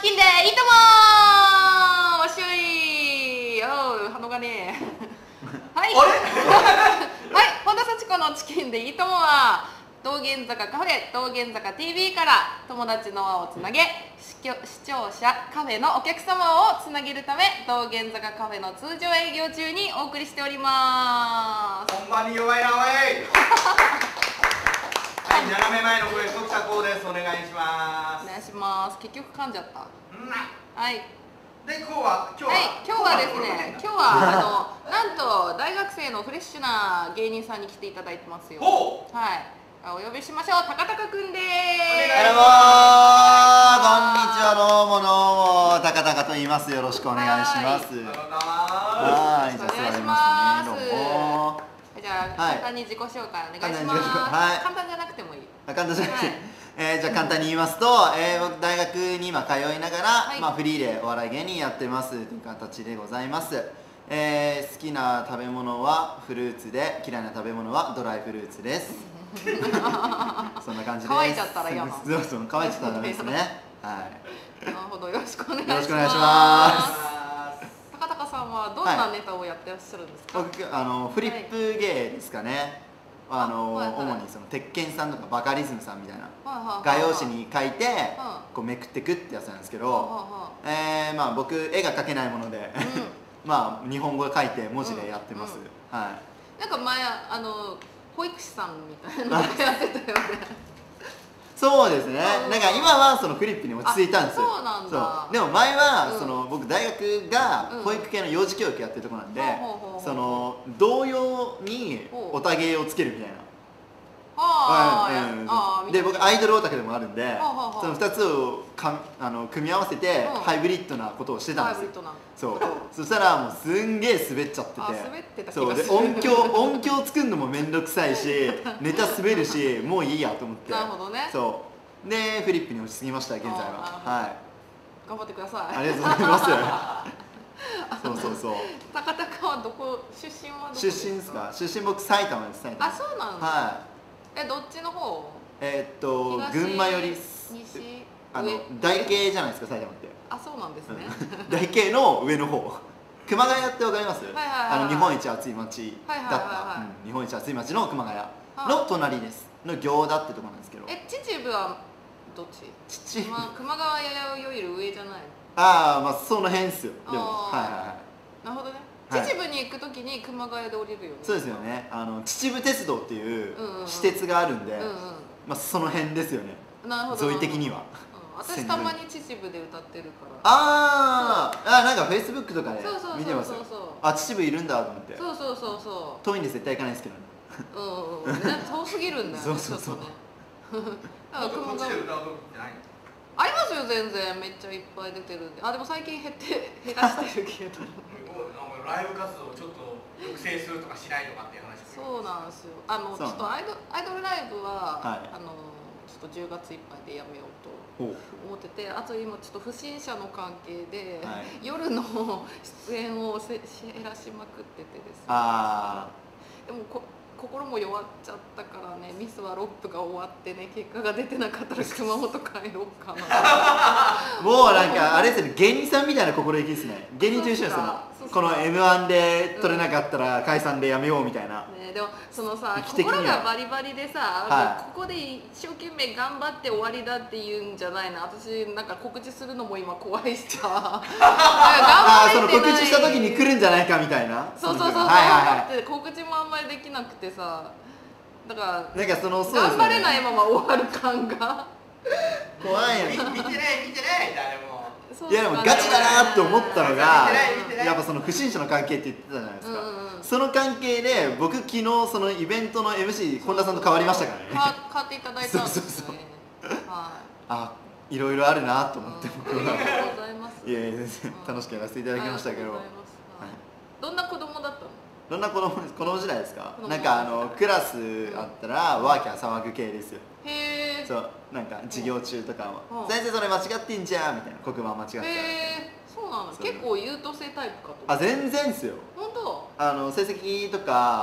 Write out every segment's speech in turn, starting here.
キンでいいともーわっしょいおう、反応がねはいはい、本田幸子のチキンでいいともは道玄坂カフェ、道玄坂 TV から友達の輪をつなげ、視聴者カフェのお客様をつなげるため、道玄坂カフェの通常営業中にお送りしております。 ほんまに弱いなおいはい、斜め前の声、徳田光です。お願いします。 お願いします。結局噛んじゃった。はい。 で、今日はですね、今日はなんと大学生のフレッシュな芸人さんに来ていただいてますよ。はい。お呼びしましょう。高々くんでーす。 どうもこんにちは、どうも高々と言います。よろしくお願いします。 はい、じゃあ座りますね。どうも。じゃあ簡単に自己紹介お願いします。簡単じゃなくてもいい。 簡単じゃなくて、じゃあ簡単に言いますと、僕大学に今通いながら、フリーでお笑い芸人やってますという形でございます。好きな食べ物はフルーツで、嫌いな食べ物はドライフルーツです。そんな感じです。 乾いちゃったら嫌な。 そう、乾いちゃったらダメですね。はい。 なるほど、よろしくお願いします。 よろしくお願いします。 高々さんはどんなネタをやってらっしゃるんですか？ 僕フリップ芸ですかね。主にその鉄拳さんとかバカリズムさんみたいな画用紙に書いてこうめくってくってやつなんですけど、僕絵が描けないもので日本語書いて文字でやってます。はい。 なんか前保育士さんみたいなのやってたよね。 そうですね。なんか今はそのフリップに落ち着いたんですよ。 そうなんだ。 でも前はその僕大学が保育系の幼児教育やってるとこなんで、その童謡にオタ芸をつけるみたいな。で僕アイドルオタクでもあるんで、その2つを組み合わせてハイブリッドなことをしてたんですよ。そうそしたらもうすんげえ滑っちゃってて、そうで音響作るのも面倒くさいしネタ滑るし、もういいやと思って、そうでフリップに落ち着きました。現在は。はい、 頑張ってください。 ありがとうございます。そう高々はどこ出身は？ 出身ですか？出身僕埼玉です。埼玉。 あ、そうなんだ。 はい。 どっちの方？ 群馬より台形じゃないですか、埼玉って。 あ、そうなんですね。 台形の上の方、熊谷ってわかります？日本一暑い町だった、日本一暑い町の熊谷の隣ですの行田ってとこなんですけど。 秩父はどっち？秩父、熊谷より上じゃない？ その辺っすよ。でもなるほどね。秩父に行くときに熊谷で降りるよね。 そうですよね。秩父鉄道っていう私鉄があるんで、その辺ですよね。 なるほど。 沿い的には。 私たまに秩父で歌ってるから。 なんかフェイスブックとかで見てますよ。秩父いるんだと思って。 そう遠いんで絶対行かないですけどね。 遠すぎるんだよね。 そう熊谷ありますよ、全然。めっちゃいっぱい出てるんで。でも最近減らしてるけど。 ライブ活動をちょっと抑制するとかしないとかっていう話。 そうなんですよ。ちょっとアイドルライブはちょっと10月いっぱいでやめようと思ってて、あと今ちょっと不審者の関係で夜の出演を減らしまくっててですね。でも心も弱っちゃったからね、ミスはロップが終わってね、結果が出てなかったら熊本帰ろうかな。 もうなんかあれですね、芸人さんみたいな心意気ですね。芸人と一緒ですよ。この M1 で取れなかったら解散でやめようみたいな。 でもそのさ、心がバリバリでさ、ここで一生懸命頑張って終わりだって言うんじゃないな。私なんか告知するのも今怖いしさ。 その告知した時に来るんじゃないかみたいな。 そう告知もあんまりできなくてさ、だからなんか頑張れないまま終わる感が怖いよ。 見てない誰も。 いやでもガチだなって思ったのが、やっぱその不審者の関係って言ってたじゃないですか。その関係で僕昨日そのイベントの MC 本田さんと変わりましたからね。 変わっていただいたんですね。 いろいろあるなと思って僕は。 ありがとうございます。 いや全然楽しくやらせていただきましたけど。 どんな子供だったの？ どんな子供時代ですか？なんかクラスあったらワーキャー騒ぐ系ですよ。 へえ。 そう、なんか授業中とかも先生それ間違ってんじゃんみたいな、黒板間違っちゃう。 そうなの。結構優等生タイプかと。 全然ですよ。 本当？ 成績とか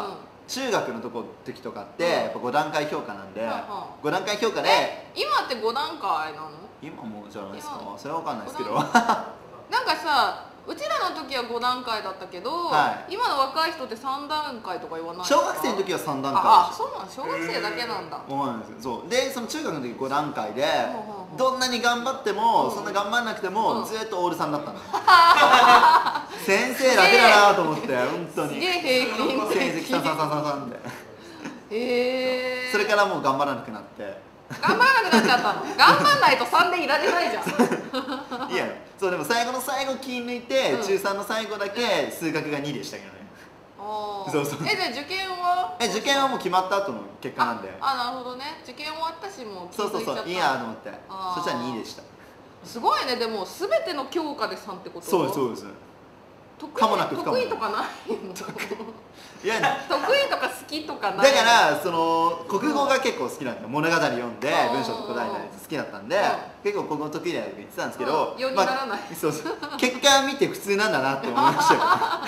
中学の時とかってやっぱ5段階評価なんで、5段階評価で今って5段階なの？ 今もじゃないですか。それは分かんないですけどなんかさ、うちらの時は5段階だったけど、今の若い人って3段階とか言わないですか？ 小学生の時は3段階。 あ、そうなん、小学生だけなんだ。 そうで、その中学の時5段階でどんなに頑張ってもそんな頑張らなくてもずっとオール3だったの。先生楽だなと思って、本当にすげえ平均成績3でそれからもう頑張らなくなって、 頑張らなくなっちゃったの。頑張んないと3でいられないじゃん。 いや、そう、でも最後の最後気抜いて、中3の最後だけ数学が2でしたけどね。 そうそう。じゃあ受験は？ 受験はもう決まった後の結果なんで。 なるほどね。受験終わったし、もう気づいちゃった。 そういいやと思って、そしたら2でした。 すごいね。でも全ての教科で3ってこと？ そうです。 得意とかないの？ いや、 得意とか好きとかない。 だからその国語が結構好きなんだよ。物語読んで文章と答えたり好きだったんで、結構国語得意だよって言ってたんですけど、 世にならない。 そう結果見て普通なんだなって思いましたよ。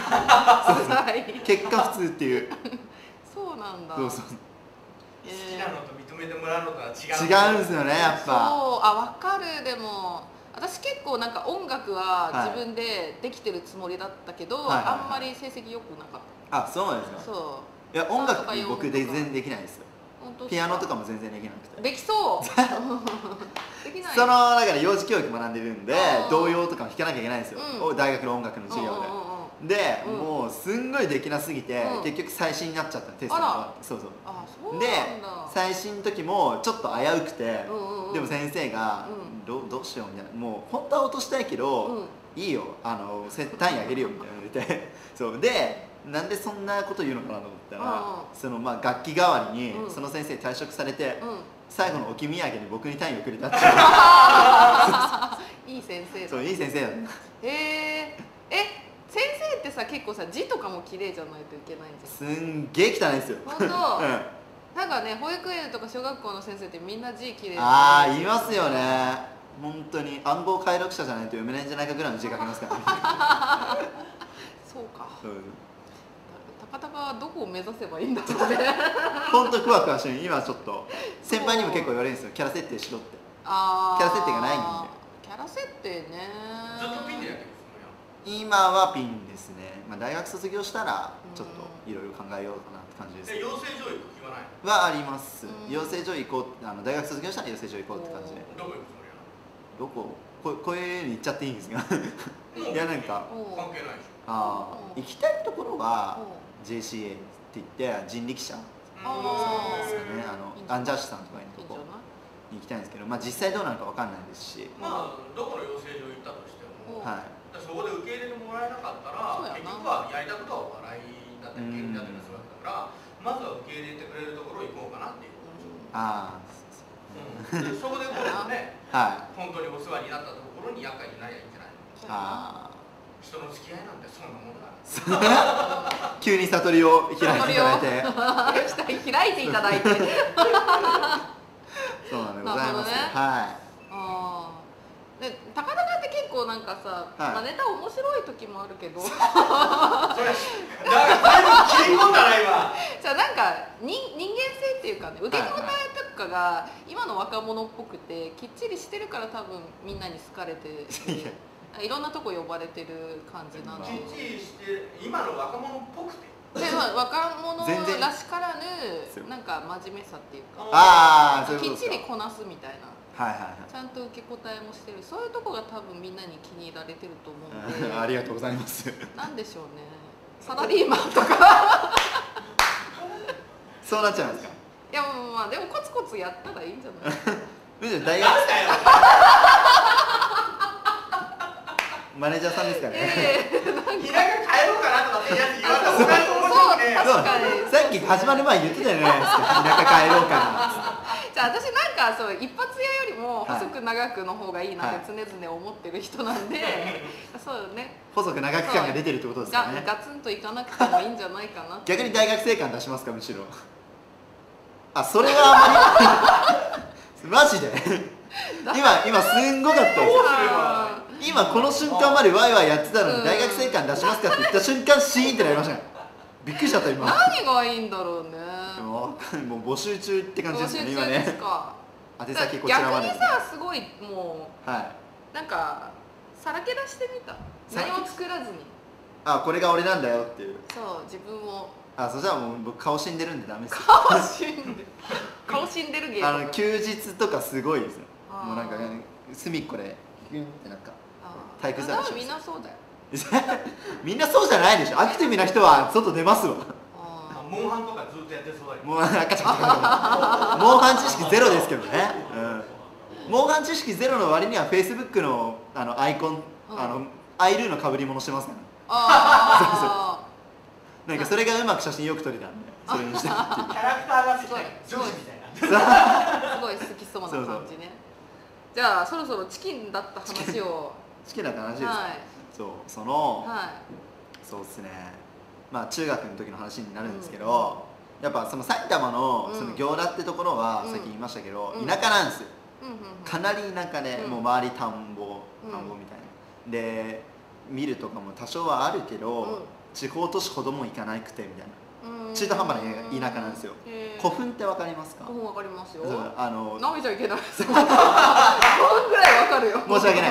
結果普通っていう。 そうなんだ。 好きなのと認めてもらうのとは違うんですよね、やっぱ。 そう、わかる。でも私結構なんか音楽は自分でできてるつもりだったけど、あんまり成績良くなかった。 あ、そうなんですか。 そう。 いや、音楽僕全然できないですよ。ピアノとかも全然できなくて。 できそう。できない。 だから幼児教育学んでるんで、童謡とかも弾かなきゃいけないんですよ。大学の音楽の授業で。で、もうすんごいできなすぎて、結局最新になっちゃったテストが。そうそう。で、最新の時もちょっと危うくて、でも先生がどうしようみたいな、もう本当は落としたいけど、いいよ、単位あげるよみたいなの言って、そうで。なんでそんなこと言うのかなと思ったら、その楽器代わりにその先生退職されて、最後の置き土産に僕に単位をくれたっていう。 いい先生だ。 そう、いい先生だね。 先生ってさ、結構さ、字とかも綺麗じゃないといけないんじゃん。 すんげえ汚いですよ。 本当。なんかね、保育園とか小学校の先生ってみんな字綺麗。 言いますよね。本当に暗号解読者じゃないと読めないんじゃないかぐらいの字書きますからね。 そうか。高田はどこを目指せばいいんだろうね。 本当クワクワしてる。今ちょっと先輩にも結構言われるんですよ。キャラ設定しろって。キャラ設定がないんで。 キャラ設定ね。 ずっとピンでやってるんですか？今はピンですね。大学卒業したらちょっといろいろ考えようかなって感じです。 養成所行く気はない？ はあります。養成所行こう、大学卒業したら養成所行こうって感じで。 どこ行くつもりなの？ どこ？こういうに行っちゃっていいんですか？いや、なんか関係ないでしょ。 行きたいところは JCA って言って人力車さんですかね、アンジャッシュさんとかのとこに行きたいんですけど、実際どうなるかわかんないですし、 どこの養成所行ったとしても、そこで受け入れてもらえなかったら結局はやりたいことはお笑いだったり芸人だったりするわけだから、まずは受け入れてくれるところ行こうかなっていうことでしょ。そこでもうね、本当にお世話になったところに厄介になりゃいいんじゃないの？人の付き合いなんてそんなものだ。 急に悟りを開いていただいて。 開いていただいて。 そうなんでございます。 で、高田って結構なんかさ、ネタ面白い時もあるけど。それ、 だいぶ切り込んだな今。 じゃあなんか人間性っていうかね、受け答えとかが今の若者っぽくてきっちりしてるから多分みんなに好かれて。いろんなとこ呼ばれてる感じなの。 きっちりして今の若者っぽくて。 で、若者らしからぬなんか真面目さっていうか、きっちりこなすみたいな。ちゃんと受け答えもしてる。そういうとこが多分みんなに気に入られてると思うので。 ありがとうございます。 なんでしょうね。サラリーマンとか。 そうなっちゃうんですか。 いや、でもコツコツやったらいいんじゃない。 大学マネージャーさんですからね。 田舎帰ろうかなとかってやつ言われたら他に面白くねえよ。 さっき始まる前言ってたじゃないですか。田舎帰ろうかな。 じゃあ私なんかそう一発屋よりも細く長くの方がいいなって常々思ってる人なんで、そうね。 細く長く感が出てるってことですかね。 ガツンといかなくてもいいんじゃないかな。 逆に大学生感出しますか、むしろ。それはあんまり。マジで。今すんごかったです。今この瞬間までワイワイやってたのに大学生感出しますかって言った瞬間シーンってなりましたね。 びっくりしちゃった今。 何がいいんだろうね。 もう募集中って感じですね今ね。宛先こちらまで。 逆にさ、すごいもう、なんかさらけ出してみた。何も作らずに。 あ、これが俺なんだよっていう。 そう、自分を。 あ、そしたらもう僕顔死んでるんでダメですよ。 顔死んでる。顔死んでる芸。 休日とかすごいですよ。もうなんか隅っこでギュンってなんか体育座りしてます。 みんなそうだよ。 みんなそうじゃないでしょ。アクティブな人は外出ますわ。 モンハンとかずっとやってそうだけど。 モンハン知識ゼロですけどね。モンハン知識ゼロの割にはフェイスブックのアイコンアイルーの被り物してますからね。なんかそれがうまく写真よく撮れたんで、それにしたっていう。 キャラクターがすごい女子みたいな。 すごい好きそうな感じね。じゃあそろそろチキンだった話を。 チキンだった話ですか。そうですね。まあ中学の時の話になるんですけど、やっぱその埼玉のその行田ってところはさっき言いましたけど田舎なんですよ。かなり田舎でもう周り田んぼみたいな。で見るとかも多少はあるけど。地方都市ほども行かなくてみたいな中途半端な田舎なんですよ。古墳ってわかりますか？ 古墳わかりますよ。 舐めちゃいけない。5分ぐらいわかるよ。 申し訳ない。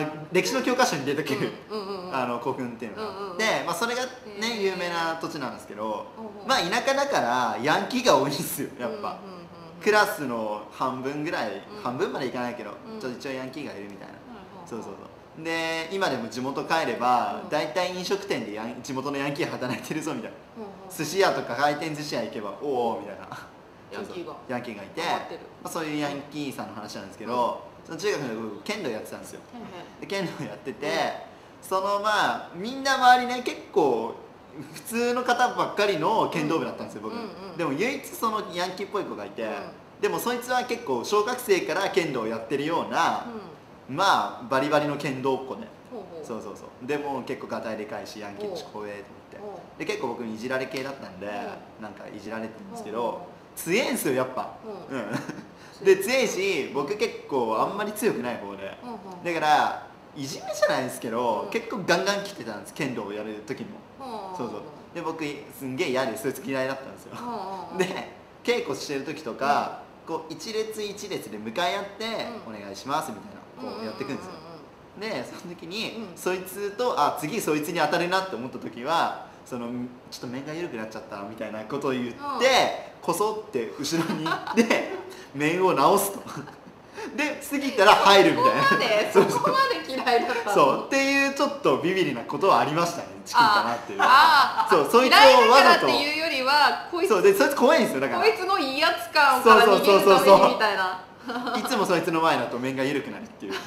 歴史の教科書に出てくる古墳っていうのがで、それがね有名な土地なんですけど、まあ田舎だからヤンキーが多いんですよやっぱ。クラスの半分ぐらい、半分までいかないけどちょっと一応ヤンキーがいるみたいな。そうで今でも地元帰れば大体飲食店で地元のヤンキー働いてるぞみたいな。寿司屋とか回転寿司屋行けばおおみたいなヤンキーがいて、そういうヤンキーさんの話なんですけど、その中学の時剣道やってたんですよ。で剣道やってて、そのまあみんな周りね結構普通の方ばっかりの剣道部だったんですよ僕。でも唯一そのヤンキーっぽい子がいて、でもそいつは結構小学生から剣道をやってるようなまあバリバリの剣道っ子で、でも結構ガタイでかいしヤンキーの怖えと思って、で結構僕いじられ系だったんでなんかいじられてるんですけど、強えんすよやっぱ。で強いし僕結構あんまり強くない方で、だからいじめじゃないですけど結構ガンガン来てたんです剣道をやる時も。で僕すんげえ嫌でそいつ嫌いだったんですよ。で稽古してる時とかこう一列一列で向かい合ってお願いしますみたいなこうやっていくんですよ。でその時にそいつと次そいつに当たるなって思った時はちょっと面が緩くなっちゃったみたいなことを言ってこそって後ろに行って面を直すと。で過ぎたら入るみたいな。 そこまで嫌いだったの。 そうっていうちょっとビビりなことはありましたね。チキンかなっていう。そいつをわざとっていうよりはこいつそいつ怖いんですよだから。 こいつの威圧感から逃げるためにみたいな。 いつもそいつの前だと面が緩くなるっていう。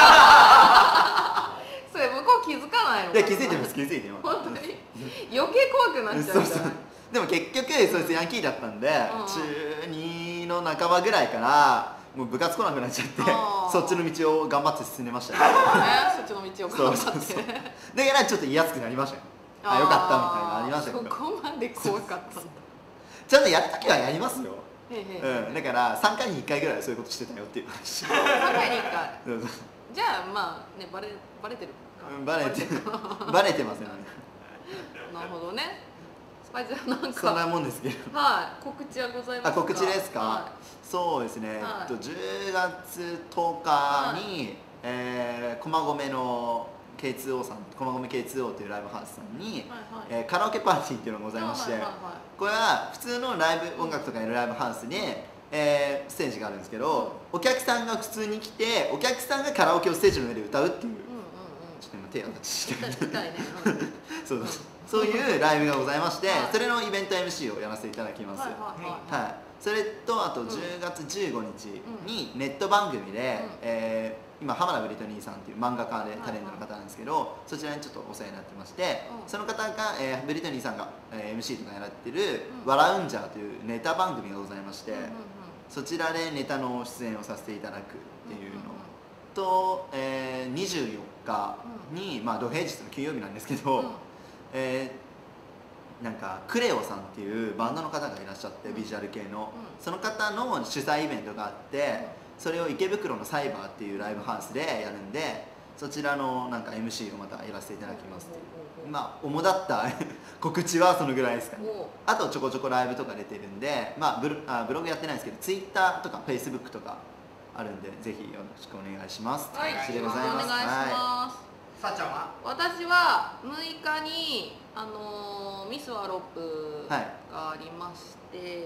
それ向こう気づかないの？ いや気づいてます気づいてます。 本当に余計怖くなっちゃうじゃない。 でも結局そいつヤンキーだったんで、中2の半ばぐらいからもう部活来なくなっちゃってそっちの道を頑張って進んでましたね。 そっちの道を頑張って。 だからちょっと言いやすくなりましたよ。あよかったみたいなのありましたけど。 そこまで怖かったんだ。 ちゃんとやるときはやりますよ。だから3回に1回ぐらいそういうことしてたよっていう話。 3回に1回。じゃあまあねバレてるか。 バレてますよね。 なるほどね。じゃあなんかそんなもんですけど。 告知はございますか。 告知ですか。そうですね。10月10日に駒込の K2O さん、駒込 K2O というライブハウスさんにカラオケパーティーっていうのがございまして、これは普通のライブ音楽とかやるライブハウスでステージがあるんですけど、お客さんが普通に来てお客さんがカラオケをステージの上で歌うっていう、ちょっと今手を出してるそういうライブがございまして、それのイベント MC をやらせていただきます。それとあと10月15日にネット番組で今浜田ブリトニーさんっていう漫画家でタレントの方なんですけど、そちらにちょっとお世話になってまして、その方がブリトニーさんが MC とかやられてる「笑うんじゃ」というネタ番組がございまして、そちらでネタの出演をさせていただくっていうのと、24日に土平日の金曜日なんですけど、なんかクレオさんっていうバンドの方がいらっしゃって、ビジュアル系のその方の主催イベントがあって、それを池袋のサイバーっていうライブハウスでやるんで、 そちらのなんか MC をまたやらせていただきます。まあ主だった告知はそのぐらいですかね。あとちょこちょこライブとか出てるんで、まあブログやってないですけど Twitter とか Facebook とかあるんで、ぜひよろしくお願いします。 はい、よろしくお願いします。 さっちゃんは？ 私は6日にミスワロップがありまして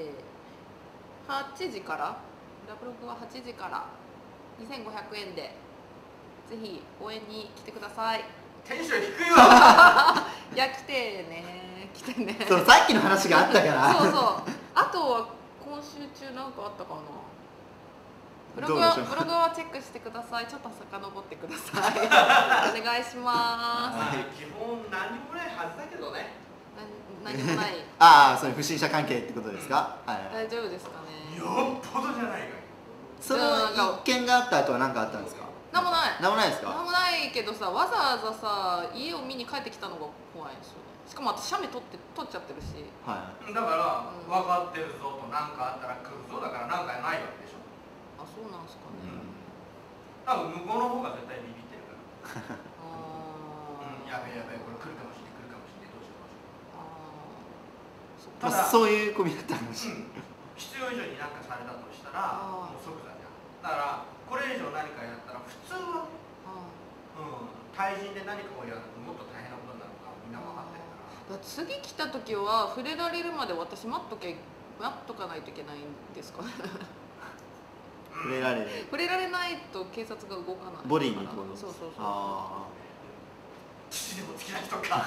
、8時からラブログは8時から2500円でぜひ応援に来てください。 テンション低いわ。 いや来てね、来てね。 そう、さっきの話があったから。 そうそう。あとは今週中なんかあったかな。ブログはチェックしてください。ちょっと遡ってください。お願いします。 基本何にもないはずだけどね。 何もない。 ああ、それ不審者関係ってことですか？はい。 大丈夫ですかね。 よっぽどじゃないか。 その一件があった後は何かあったんですか？ なんもない。 なんもないですか？ なんもないけどさ、わざわざさ家を見に帰ってきたのが怖いんですよね。しかも私写メ撮っちゃってるし。 はい。 だから分かってるぞと何かあったら来るぞだから何かないわけでしょ。 あ、そうなんですかね。 多分向こうの方が絶対ビビってるから。やべえやべえ、これ来るかもしれない、来るかもしれない、どうしよう。 ただそういう込みだったんです。 必要以上に何かされたとしたらもう即座じゃん。だからこれ以上何かやったら普通はね、対人で何かをやるともっと大変なことになるのかみんな分かってるから。 次来た時は触れられるまで私待っとかないといけないんですかね。 触れられないと警察が動かない。 ボディにってこと？ そうそうそう。 父でも好きな人か。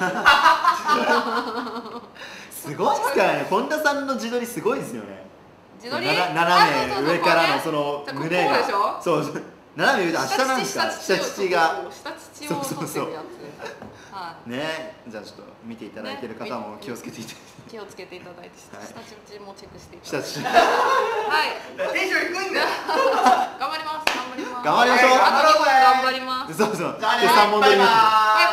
すごいですからね。本田さんの自撮りすごいですよね。 自撮り？ 斜め上からのその胸が。そう。斜め上で下なんですか？下乳が。 下乳を撮ってるやつ。 ね、じゃあちょっと見ていただいている方も気をつけていただいて。 気をつけていただいて、下乳もチェックしていただいて。 下乳。 はい。 テンション低いんだよ。 頑張ります。 頑張りましょう。 頑張ります。 そうそう。3本撮ります。